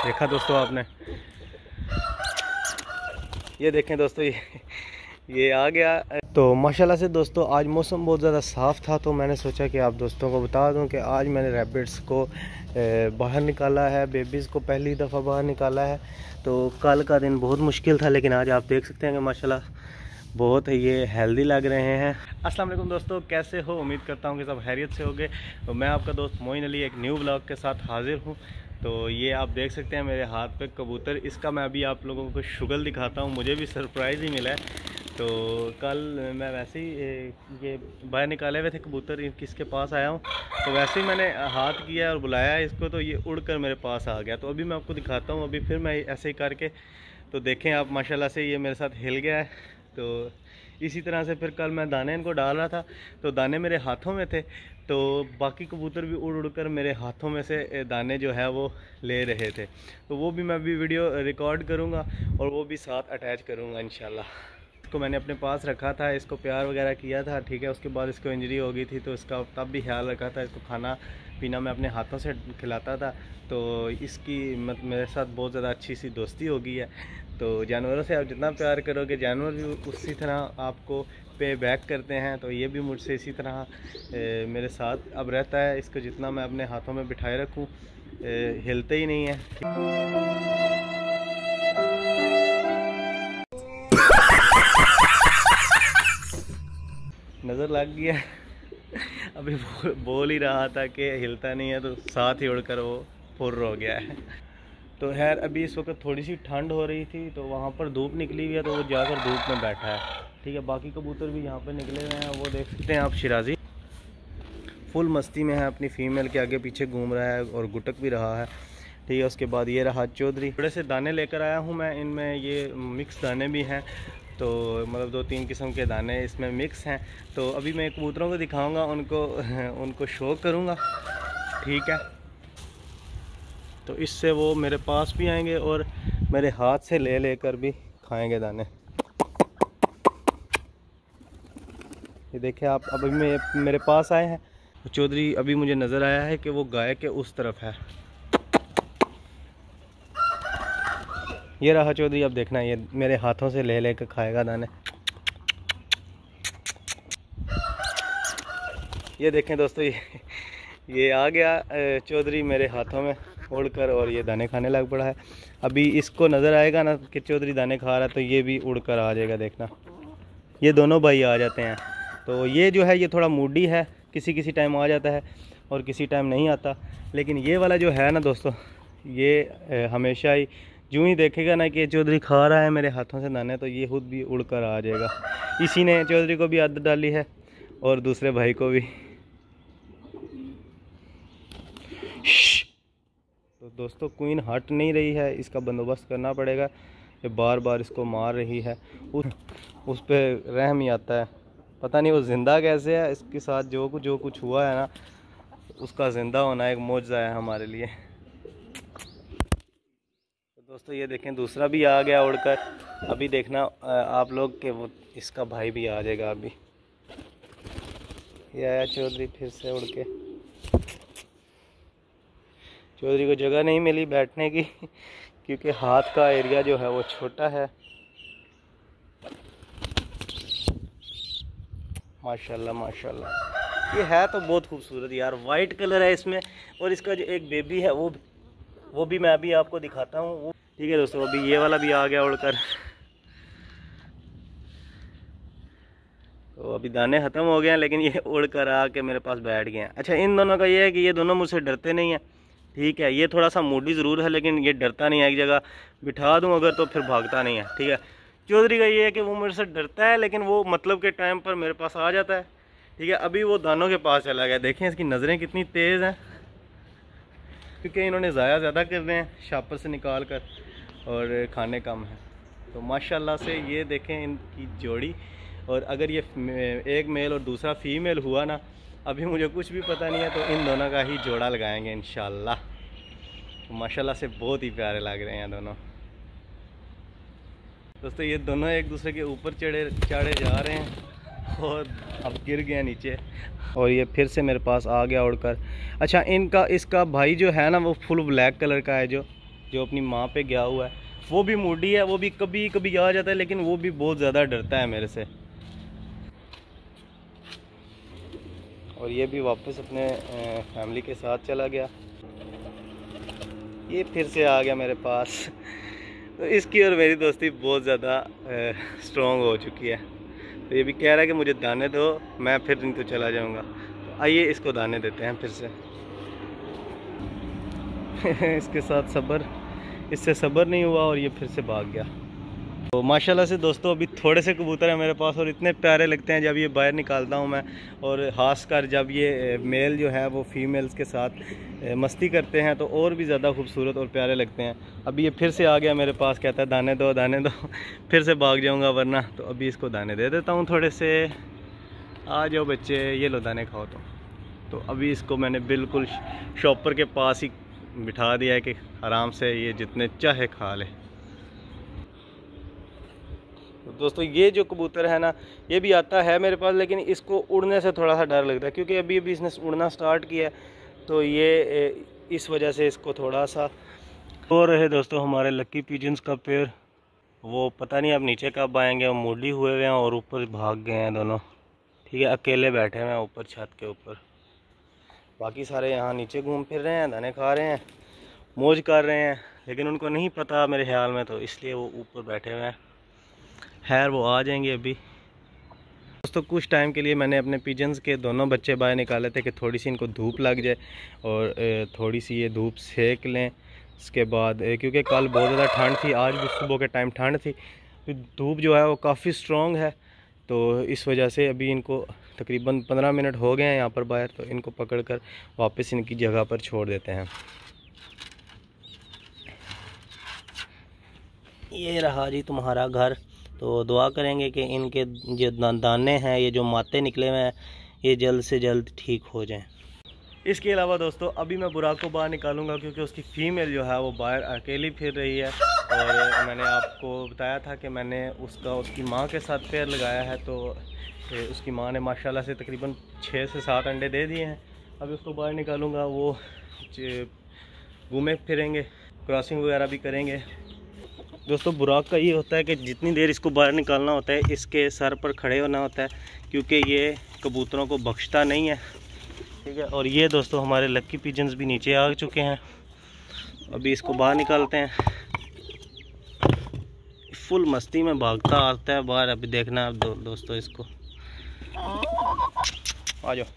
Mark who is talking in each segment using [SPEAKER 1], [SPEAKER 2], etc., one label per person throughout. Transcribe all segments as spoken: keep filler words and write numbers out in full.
[SPEAKER 1] देखा दोस्तों आपने, ये देखें दोस्तों, ये ये आ गया। तो माशाल्लाह से दोस्तों आज मौसम बहुत ज़्यादा साफ़ था, तो मैंने सोचा कि आप दोस्तों को बता दूं कि आज मैंने रैबिट्स को बाहर निकाला है, बेबीज़ को पहली दफ़ा बाहर निकाला है। तो कल का दिन बहुत मुश्किल था, लेकिन आज आप देख सकते हैं कि माशाल्लाह बहुत ये हेल्दी लग रहे हैं। अस्सलाम वालेकुम दोस्तों, कैसे हो? उम्मीद करता हूँ कि सब खैरियत से होंगे। तो मैं आपका दोस्त मोइन अली एक न्यू ब्लॉग के साथ हाजिर हूँ। तो ये आप देख सकते हैं मेरे हाथ पे कबूतर, इसका मैं अभी आप लोगों को शुगल दिखाता हूँ। मुझे भी सरप्राइज़ ही मिला है। तो कल मैं वैसे ही ये बाहर निकाले हुए थे कबूतर, किसके पास आया हूँ, तो वैसे ही मैंने हाथ किया और बुलाया इसको, तो ये उड़कर मेरे पास आ गया। तो अभी मैं आपको दिखाता हूँ, अभी फिर मैं ऐसे ही करके, तो देखें आप माशाल्लाह से ये मेरे साथ हिल गया है। तो इसी तरह से फिर कल मैं दाने इनको डाल रहा था, तो दाने मेरे हाथों में थे, तो बाकी कबूतर भी उड़ उड़ कर मेरे हाथों में से दाने जो है वो ले रहे थे। तो वो भी मैं भी वीडियो रिकॉर्ड करूँगा और वो भी साथ अटैच करूँगा इंशाल्लाह। इसको मैंने अपने पास रखा था, इसको प्यार वगैरह किया था, ठीक है। उसके बाद इसको इंजरी हो गई थी, तो इसका तब भी ख्याल रखा था। इसको खाना पीना मैं अपने हाथों से खिलाता था, तो इसकी मत मेरे साथ बहुत ज़्यादा अच्छी सी दोस्ती हो गई है। तो जानवरों से आप जितना प्यार करोगे, जानवर भी उसी तरह आपको पे बैक करते हैं। तो ये भी मुझसे इसी तरह ए, मेरे साथ अब रहता है। इसको जितना मैं अपने हाथों में बिठाए रखूँ, हिलते ही नहीं है। नज़र लग गया। अभी बोल ही रहा था कि हिलता नहीं है, तो साथ ही उड़कर वो फुर्र हो गया है। तो खैर अभी इस वक्त थोड़ी सी ठंड हो रही थी, तो वहाँ पर धूप निकली हुई है, तो वो जाकर धूप में बैठा है, ठीक है। बाकी कबूतर भी यहाँ पर निकले हुए हैं, वो देख सकते हैं आप। शिराजी फुल मस्ती में है, अपनी फ़ीमेल के आगे पीछे घूम रहा है और गुटक भी रहा है, ठीक है। उसके बाद ये रहा चौधरी। थोड़े से दाने लेकर आया हूँ मैं, इनमें ये मिक्स दाने भी हैं, तो मतलब दो तीन किस्म के दाने इसमें मिक्स हैं। तो अभी मैं कबूतरों को दिखाऊंगा, उनको उनको शो करूंगा, ठीक है। तो इससे वो मेरे पास भी आएंगे और मेरे हाथ से ले लेकर भी खाएंगे दाने। ये देखिए आप, अभी मैं मेरे पास आए हैं। तो चौधरी अभी मुझे नज़र आया है कि वो गाय के उस तरफ है। ये रहा चौधरी, अब देखना, ये मेरे हाथों से ले लेकर खाएगा दाने। ये देखें दोस्तों, ये ये आ गया चौधरी मेरे हाथों में उड़कर, और ये दाने खाने लग पड़ा है। अभी इसको नज़र आएगा ना कि चौधरी दाने खा रहा है, तो ये भी उड़कर आ जाएगा। देखना, ये दोनों भाई आ जाते हैं। तो ये जो है ये थोड़ा मूडी है, किसी किसी टाइम आ जाता है और किसी टाइम नहीं आता। लेकिन ये वाला जो है ना दोस्तों, ये हमेशा ही यूँ ही देखेगा ना कि चौधरी खा रहा है मेरे हाथों से दाने, तो ये खुद भी उड़कर आ जाएगा। इसी ने चौधरी को भी आदत डाली है और दूसरे भाई को भी। तो दोस्तों क्वीन हट नहीं रही है, इसका बंदोबस्त करना पड़ेगा। ये बार बार इसको मार रही है, उस उस पर रहम ही आता है। पता नहीं वो ज़िंदा कैसे है, इसके साथ जो कुछ जो कुछ हुआ है ना, उसका ज़िंदा होना एक मौजज़ा है हमारे लिए। तो दोस्तों ये देखें, दूसरा भी आ गया उड़कर। अभी देखना आप लोग कि वो इसका भाई भी आ जाएगा। अभी ये आया चौधरी फिर से उड़ के। चौधरी को जगह नहीं मिली बैठने की, क्योंकि हाथ का एरिया जो है वो छोटा है। माशाल्लाह माशाल्लाह, ये है तो बहुत खूबसूरत यार, वाइट कलर है इसमें। और इसका जो एक बेबी है वो वो भी मैं अभी आपको दिखाता हूँ, ठीक है दोस्तों। अभी ये वाला भी आ गया उड़कर। तो अभी दाने ख़त्म हो गए हैं, लेकिन ये उड़कर आके मेरे पास बैठ गए हैं। अच्छा, इन दोनों का ये है कि ये दोनों मुझसे डरते नहीं हैं, ठीक है। ये थोड़ा सा मूडी ज़रूर है, लेकिन ये डरता नहीं है। एक जगह बिठा दूँ अगर तो फिर भागता नहीं है, ठीक है। चौधरी का ये है कि वो मेरे से डरता है, लेकिन वो मतलब के टाइम पर मेरे पास आ जाता है, ठीक है। अभी वो दानों के पास चला गया। देखें इसकी नज़रें कितनी तेज़ हैं, क्योंकि इन्होंने ज़ाया ज़्यादा कर रहे हैं शापर से निकाल कर, और खाने कम है। तो माशाल्लाह से ये देखें इनकी जोड़ी। और अगर ये एक मेल और दूसरा फीमेल हुआ ना, अभी मुझे कुछ भी पता नहीं है, तो इन दोनों का ही जोड़ा लगाएंगे इंशाल्लाह। तो माशाल्लाह से बहुत ही प्यारे लग रहे हैं दोनों। दोस्तों ये दोनों एक दूसरे के ऊपर चढ़े चढ़े जा रहे हैं और अब गिर गया नीचे, और ये फिर से मेरे पास आ गया उड़कर। अच्छा, इनका इसका भाई जो है ना वो फुल ब्लैक कलर का है, जो जो अपनी माँ पे गया हुआ है, वो भी मूडी है, वो भी कभी कभी आ जाता है, लेकिन वो भी बहुत ज़्यादा डरता है मेरे से। और ये भी वापस अपने फैमिली के साथ चला गया। ये फिर से आ गया मेरे पास। तो इसकी और मेरी दोस्ती बहुत ज़्यादा स्ट्रॉन्ग हो चुकी है। तो ये भी कह रहा है कि मुझे दाने दो, मैं फिर नहीं तो चला जाऊंगा। तो आइए इसको दाने देते हैं फिर से। इसके साथ सब्र, इससे सब्र नहीं हुआ और ये फिर से भाग गया। तो माशाल्लाह से दोस्तों अभी थोड़े से कबूतर हैं मेरे पास और इतने प्यारे लगते हैं जब ये बाहर निकालता हूँ मैं। और ख़ासकर जब ये मेल जो है वो फीमेल्स के साथ मस्ती करते हैं तो और भी ज़्यादा खूबसूरत और प्यारे लगते हैं। अभी ये फिर से आ गया मेरे पास, कहता है दाने दो दाने दो। फिर से भाग जाऊँगा वरना। तो अभी इसको दाने दे देता हूँ थोड़े से। आ जाओ बच्चे, ये लो दाने खाओ। तो तो अभी इसको मैंने बिल्कुल शॉपर के पास ही बिठा दिया है कि आराम से ये जितने चाहे खा ले। तो दोस्तों ये जो कबूतर है ना, ये भी आता है मेरे पास, लेकिन इसको उड़ने से थोड़ा सा डर लगता है क्योंकि अभी अभी इसने उड़ना स्टार्ट किया है। तो ये इस वजह से इसको थोड़ा सा। और रहे दोस्तों हमारे लक्की पिजन्स का पेड़, वो पता नहीं अब नीचे कब आएंगे। वो मूडी हुए हुए हैं और ऊपर भाग गए हैं दोनों। ठीक है, अकेले बैठे हुए हैं ऊपर छत के ऊपर। बाकी सारे यहाँ नीचे घूम फिर रहे हैं, दाने खा रहे हैं, मौज कर रहे हैं, लेकिन उनको नहीं पता मेरे ख्याल में, तो इसलिए वो ऊपर बैठे हुए हैं। खैर वो आ जाएंगे अभी। दोस्तों कुछ टाइम के लिए मैंने अपने पिजन्स के दोनों बच्चे बाहर निकाले थे कि थोड़ी सी इनको धूप लग जाए और थोड़ी सी ये धूप सेक लें। इसके बाद क्योंकि कल बहुत ज़्यादा ठंड थी, आज भी सुबह के टाइम ठंड थी, तो धूप जो है वो काफ़ी स्ट्रॉन्ग है। तो इस वजह से अभी इनको तकरीबन पंद्रह मिनट हो गए हैं यहाँ पर बाहर। तो इनको पकड़कर वापस इनकी जगह पर छोड़ देते हैं। ये रहा जी तुम्हारा घर। तो दुआ करेंगे कि इनके जो दाने हैं, ये जो माते निकले हुए हैं, ये जल्द से जल्द ठीक हो जाएं। इसके अलावा दोस्तों अभी मैं बुराक को बाहर निकालूंगा क्योंकि उसकी फ़ीमेल जो है वो बाहर अकेली फिर रही है। और मैंने आपको बताया था कि मैंने उसका उसकी माँ के साथ पेयर लगाया है। तो उसकी माँ ने माशाल्लाह से तकरीबन छः से सात अंडे दे दिए हैं। अभी उसको बाहर निकालूंगा, वो घूमे फिरेंगे, क्रॉसिंग वगैरह भी करेंगे। दोस्तों बुराक का ये होता है कि जितनी देर इसको बाहर निकालना होता है, इसके सर पर खड़े होना होता है क्योंकि ये कबूतरों को बख्शता नहीं है। ठीक है, और ये दोस्तों हमारे लक्की पिजन्स भी नीचे आ चुके हैं। अभी इसको बाहर निकालते हैं। फुल मस्ती में भागता आता है बाहर। अभी देखना दो, दोस्तों इसको। आ जाओ।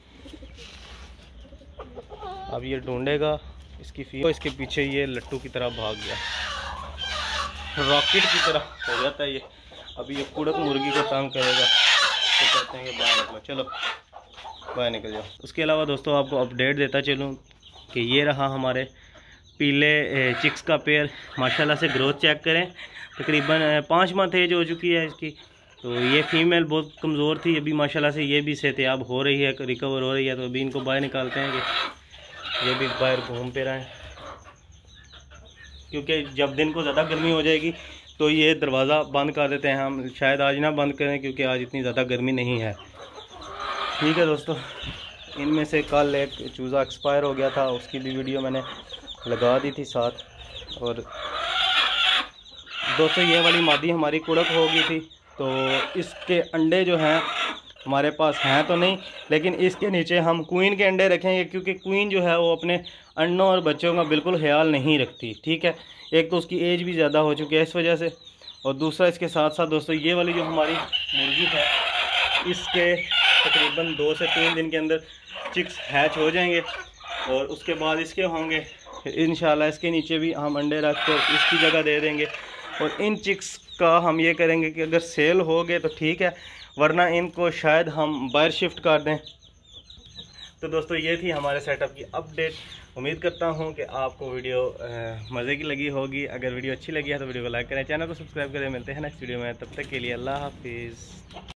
[SPEAKER 1] अब ये ढूंढेगा इसकी फील। तो इसके पीछे ये लट्टू की तरह भाग गया, रॉकेट की तरह हो जाता है ये। अभी ये कुड़क मुर्गी को तंग करेगा तो कहते हैं कि बाहर निकलो, चलो बाहर निकल जाओ। उसके अलावा दोस्तों आपको अपडेट देता चलूँ कि ये रहा हमारे पीले चिक्स का पेयर। माशाल्लाह से ग्रोथ चेक करें, तकरीबन पाँच माह एज हो चुकी है इसकी। तो ये फीमेल बहुत कमज़ोर थी, अभी माशाल्लाह से ये भी सेहतयाब हो रही है, रिकवर हो रही है। तो अभी इनको बाहर निकालते हैं कि ये भी बाहर घूम फिर रहे हैं, क्योंकि जब दिन को ज़्यादा गर्मी हो जाएगी तो ये दरवाज़ा बंद कर देते हैं हम। शायद आज ना बंद करें क्योंकि आज इतनी ज़्यादा गर्मी नहीं है। ठीक है दोस्तों, इनमें से कल एक चूज़ा एक्सपायर हो गया था, उसकी भी वीडियो मैंने लगा दी थी साथ। और दोस्तों ये वाली मादी हमारी कुड़क हो गई थी, तो इसके अंडे जो हैं हमारे पास हैं तो नहीं, लेकिन इसके नीचे हम क्वीन के अंडे रखेंगे क्योंकि क्वीन जो है वो अपने अंडों और बच्चों का बिल्कुल ख्याल नहीं रखती। ठीक है, एक तो उसकी एज भी ज़्यादा हो चुकी है इस वजह से, और दूसरा इसके साथ साथ दोस्तों ये वाली जो हमारी मुर्गी है, इसके तकरीबन दो से तीन दिन के अंदर चिक्स हैच हो जाएंगे और उसके बाद इसके होंगे इंशाल्लाह। इसके नीचे भी हम अंडे रख कर इसकी जगह दे देंगे। और इन चिक्स का हम ये करेंगे कि अगर सेल हो गए तो ठीक है, वरना इनको शायद हम बाहर शिफ्ट कर दें। तो दोस्तों ये थी हमारे सेटअप की अपडेट। उम्मीद करता हूँ कि आपको वीडियो मज़े की लगी होगी। अगर वीडियो अच्छी लगी है तो वीडियो को लाइक करें, चैनल को सब्सक्राइब करें। मिलते हैं नेक्स्ट वीडियो में, तब तक के लिए अल्लाह हाफिज़।